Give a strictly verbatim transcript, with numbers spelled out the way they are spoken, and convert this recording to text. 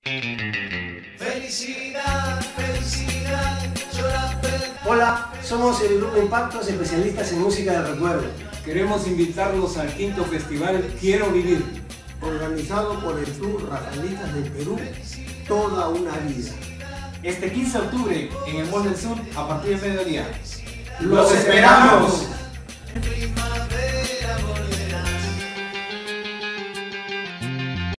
Felicidad, felicidad, llora. Hola, somos el Grupo Impactos, especialistas en música de recuerdo. Queremos invitarlos al quinto festival Quiero Vivir, organizado por el Club Rafaelitas de Perú, Toda una Vida. este quince de octubre en el Mall del Sur a partir del mediodía. ¡Los esperamos! esperamos.